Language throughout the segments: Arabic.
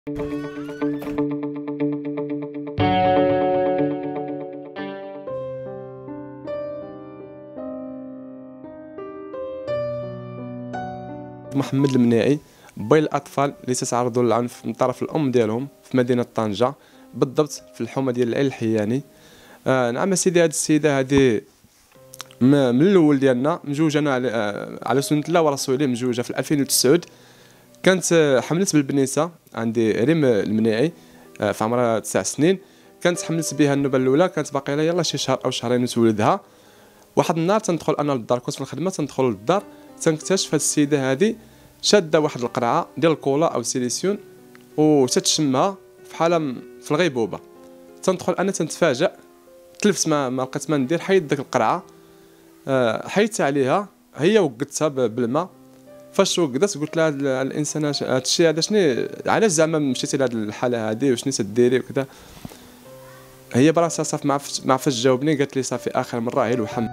محمد المناعي بين الأطفال اللي تتعرضوا للعنف من طرف الأم ديالهم في مدينة طنجة، بالضبط في الحومة ديال العين الحياني. نعم سيدي، هذه السيدة هذه من الأول ديالنا مجوجة على سنة الله ورسوله، مجوجة في 2009. كانت حملت بالبنيسة عندي ريم المناعي في عمرها 9 سنين. كانت حملت بها النوبة الأولى، كانت باقي لها يلاه شي شهر أو شهرين وتولدها. واحد النهار تندخل أنا للدار، كنت في الخدمة، تندخل للدار تنكتشف هاد السيدة هذه شادة واحد القرعة ديال الكولا أو سيليسيون وتتشمها في حالة في الغيبوبة. تندخل أنا تنتفاجأ، تلفت ما لقيت ما ندير، حيد ديك القرعة، حيدت عليها هي وقدتها بالماء. فاش وقدت قلت لها الانسان هذا الشيء هذا شنو، علاش زعما مشيتي لهاد الحاله هذه وشنو تديري وكذا. هي براسها صافي ما عرفتش تجاوبني، قالت لي صافي اخر مره هي الوحم.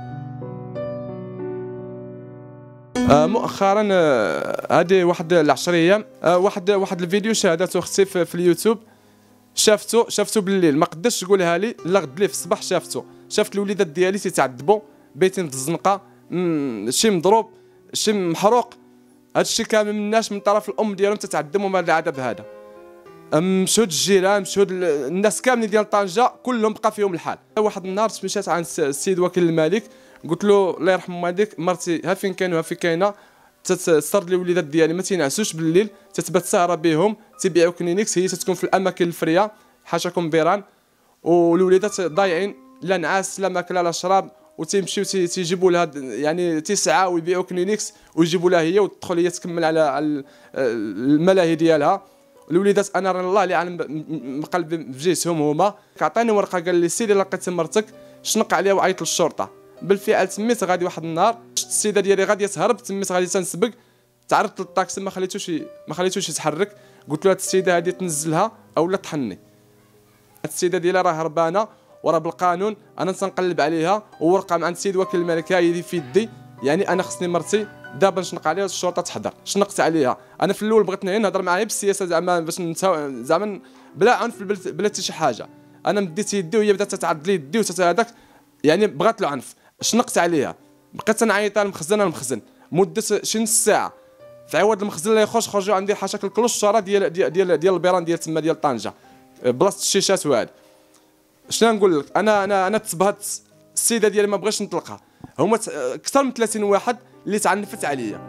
مؤخرا هذه واحد العشريه واحد الفيديو شاهدته اختي في اليوتيوب، شافته بالليل، ما قدرتش تقولها لي لا غد لي في الصباح. شافت الوليدات ديالي تيتعذبوا بيتين في الزنقه، شي مضروب شي محروق، هادشي كامل مناش من طرف الام ديالهم تتعذبوا من هذا العذاب هذا. مشهود الجيران، مشهود الناس كاملين ديال طنجه كلهم بقى فيهم الحال. واحد النهار مشيت عند السيد وكيل الملك، قلت له الله يرحم والديك، مرتي ها فين كانوا ها فين كاينه، تسترد لي الوليدات ديالي ما تينعسوش بالليل، تتبات سهره بهم، تيبيعوا كلينيكس، هي تتكون في الاماكن الفريه حاشاكم بيران، والوليدات ضايعين، لا نعاس لا ماكله لا شراب، وتيمشيو تيجيبوا لها يعني تيسعى ويبيعوا كلينيكس ويجيبوا لها هي، وتدخل هي تكمل على الملاهي ديالها. الوليدات انا راه الله اللي عالم مقلب بجيتهم هما. عطاني ورقه قال لي سيدي لقيت مرتك، شنق عليها وعيط للشرطه. بالفعل تميت غادي واحد النهار، شفت السيده ديالي غاديه تهرب، تميت غادي تنسبق، تعرضت للطاكسي ما خليتوش يتحرك. قلت له هاد السيده هذه تنزلها اولا طحني. هاد السيده ديالي راه هربانه وراه بالقانون، انا تنقلب عليها، وورقه مع السيد وكيل الملك هي في يدي، يعني انا خصني مرتي دابا نشنق عليها الشرطه تحضر. شنقت عليها انا في الاول، بغيت نهضر معاها بالسياسه زعما باش زعما بلا عنف بلا حتى شي حاجه. انا مديت يدي وهي بدات تتعض لي يدي هذاك، يعني بغات له عنف. شنقت عليها، بقيت نعيط المخزن مده شي نص ساعه، في عوض المخزن اللي يخرج خرجوا عندي حاشاك الكلوش الشاره ديال البيران ديال تما ديال طنجه، بلاصه الشيشات وهذا. شنو نقول لك، انا تصبحت السيده ديالي ما بغيتش نطلقها، هما اكثر من 30 واحد اللي تعنفت عليا.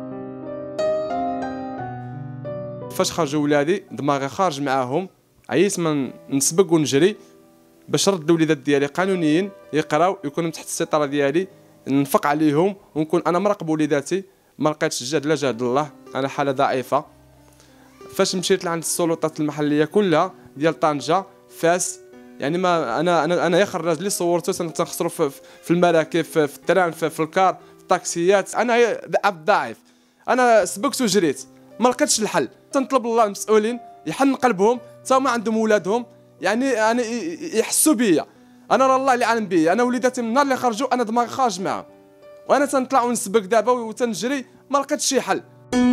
فاش خرجوا ولادي دماغي خارج معاهم، عييت من نسبق ونجري باش نرد الوليدات ديالي قانونيين يقراو، يكونوا تحت السيطره ديالي، ننفق عليهم ونكون انا مراقب وليداتي. ما لقيتش الجهد لا جهد الله، انا حاله ضعيفه. فاش مشيت لعند السلطات المحليه كلها ديال طنجه فاس، يعني ما انا يا خرج لي صورته تنخسروا في المراكب، في التران، في الكار، في الطاكسيات. انا عبد ضعيف، انا سبقت وجريت ما لقيتش الحل. تنطلب الله المسؤولين يحن قلبهم، تا هما عندهم ولادهم، يعني يحسوا بيا. انا راه الله اللي عالم بيا، انا وليداتي من النهار اللي خرجوا انا دماغي خارج معاهم، وانا تنطلع ونسبق دابا وتنجري ما لقيتش شي حل.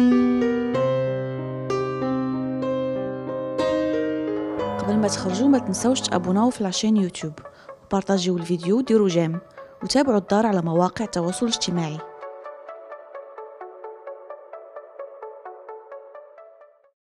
قبل ما تخرجوا ما تنسوش تابوناو في العشان يوتيوب، وبارطاجيو الفيديو وديروا جيم، وتابعوا الدار على مواقع التواصل الاجتماعي.